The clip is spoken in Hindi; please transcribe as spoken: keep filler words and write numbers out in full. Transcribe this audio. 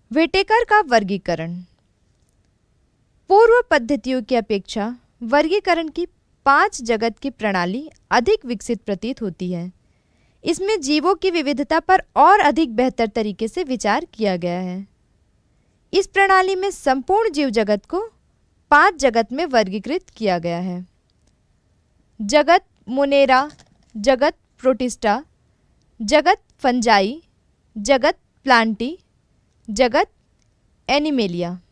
व्हिटेकर का वर्गीकरण। पूर्व पद्धतियों की अपेक्षा वर्गीकरण की पांच जगत की प्रणाली अधिक विकसित प्रतीत होती है। इसमें जीवों की विविधता पर और अधिक बेहतर तरीके से विचार किया गया है। इस प्रणाली में संपूर्ण जीव जगत को पांच जगत में वर्गीकृत किया गया है। जगत मोनेरा, जगत प्रोटिस्टा, जगत फंजाई, जगत प्लांटी, जगत एनिमेलिया।